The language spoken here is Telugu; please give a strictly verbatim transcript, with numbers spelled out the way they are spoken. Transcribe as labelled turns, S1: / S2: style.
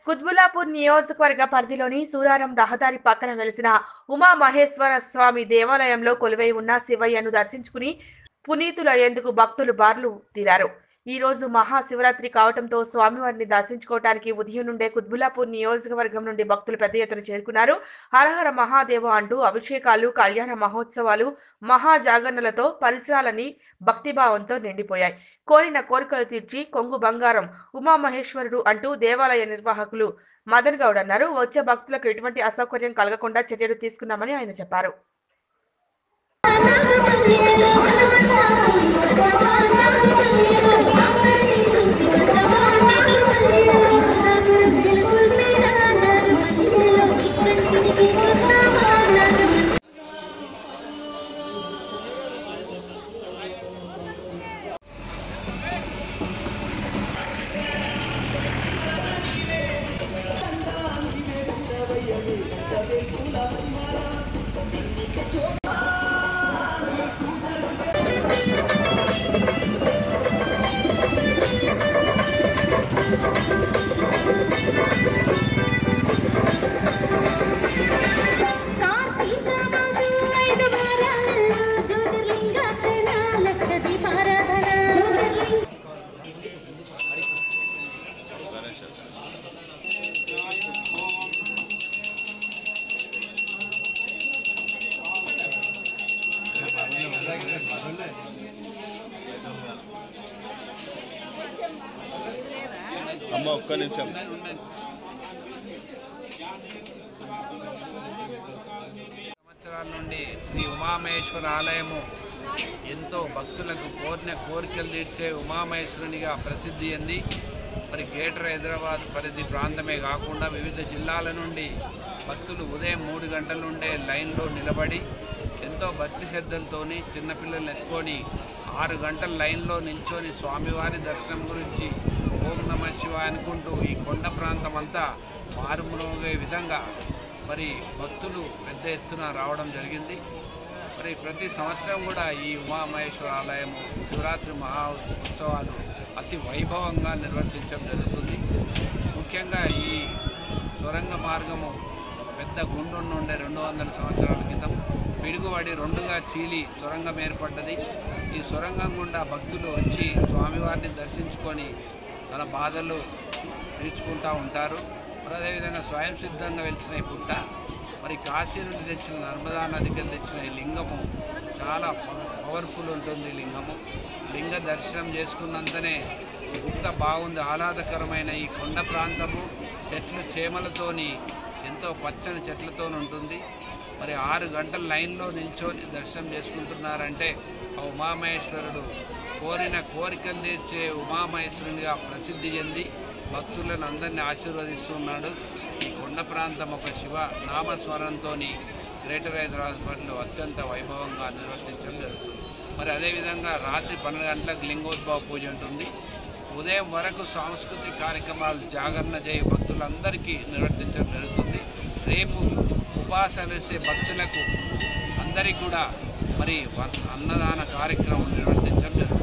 S1: కుత్బుల్లాపూర్ నియోజకవర్గ పరిధిలోని సూరారం రహదారి పక్కన వెలిసిన ఉమా మహేశ్వర స్వామి దేవాలయంలో కొలువై ఉన్న శివయ్యను దర్శించుకుని పునీతులయ్యేందుకు భక్తులు బార్లు తీరారు. ఈ రోజు మహాశివరాత్రి కావడంతో స్వామివారిని దర్శించుకోవడానికి ఉదయం నుండే కుత్బుల్లాపూర్ నియోజకవర్గం నుండి భక్తులు పెద్ద ఎత్తున చేరుకున్నారు. హరహర మహాదేవ అంటూ అభిషేకాలు, కళ్యాణ మహోత్సవాలు, మహాజాగరణలతో పరిసరాలని భక్తిభావంతో నిండిపోయాయి. కోరిన కోరికలు తీర్చి కొంగు బంగారం ఉమామహేశ్వరుడు అంటూ దేవాలయ నిర్వాహకులు మదన్ గౌడ్ అన్నారు. వచ్చే భక్తులకు ఎటువంటి అసౌకర్యం కలగకుండా చర్యలు తీసుకున్నామని ఆయన చెప్పారు.
S2: అమ్మ ఒక్క నిమిషం
S3: సంవత్సరాల నుండి శ్రీ ఉమామహేశ్వర ఆలయము ఎంతో భక్తులకు కోరిన కోరికలు తీర్చే ఉమామహేశ్వరునిగా ప్రసిద్ధి చెంది మరి గ్రేటర్ హైదరాబాద్ పరిధి ప్రాంతమే కాకుండా వివిధ జిల్లాల నుండి భక్తులు ఉదయం మూడు గంటల నుండే లైన్లో నిలబడి ఎంతో భక్తి శ్రద్ధలతోని చిన్నపిల్లల్ని ఎత్తుకొని ఆరు గంటల లైన్లో నిల్చొని స్వామివారి దర్శనం గురించి ఓం నమః శివాయ అనుకుంటూ ఈ కొండ ప్రాంతం అంతా మారుమ్రోగే విధంగా మరి భక్తులు పెద్ద ఎత్తున రావడం జరిగింది. మరి ప్రతి సంవత్సరం కూడా ఈ ఉమామహేశ్వర ఆలయము శివరాత్రి మహా ఉత్సవాలు అతి వైభవంగా నిర్వర్తించడం జరుగుతుంది. ముఖ్యంగా ఈ సొరంగ మార్గము పెద్ద గుండు నుండే రెండు వందల సంవత్సరాల క్రితం పిడుగుబడి రెండుగా చీలి సొరంగం ఏర్పడ్డది. ఈ సొరంగం గుండా భక్తులు వచ్చి స్వామివారిని దర్శించుకొని తన బాధలు తీర్చుకుంటూ ఉంటారు. మరి అదేవిధంగా స్వయం సిద్ధంగా వెలిసిన ఈ పుట్ట మరి కాశీ నుండి తెచ్చిన నర్మదా నదికి తెచ్చిన ఈ లింగము చాలా పవర్ఫుల్ ఉంటుంది. లింగము లింగ దర్శనం చేసుకున్నంతనే గుట్ట బాగుంది. ఆహ్లాదకరమైన ఈ కొండ ప్రాంతము చెట్లు చేమలతోని ఎంతో పచ్చని చెట్లతో ఉంటుంది. మరి ఆరు గంటల లైన్లో నిల్చొని దర్శనం చేసుకుంటున్నారంటే ఆ ఉమామహేశ్వరుడు కోరిన కోరికలు తీర్చే ఉమామహేశ్వరునిగా ప్రసిద్ధి చెంది భక్తులను అందరినీ ఆశీర్వదిస్తున్నాడు. ఈ కొండ ప్రాంతం ఒక శివ నామస్వరంతో గ్రేటర్ హైదరాబాద్లో అత్యంత వైభవంగా నిర్వర్తించడం జరుగుతుంది. మరి అదేవిధంగా రాత్రి పన్నెండు గంటలకు లింగోద్భవ పూజ ఉంటుంది. ఉదయం వరకు సాంస్కృతిక కార్యక్రమాలు జాగరణ చేయ భక్తులందరికీ నిర్వర్తించడం జరుగుతుంది. రేపు ఉపాసన చేసే భక్తులకు అందరికీ కూడా మరి అన్నదాన కార్యక్రమం నిర్వర్తించడం జరుగుతుంది.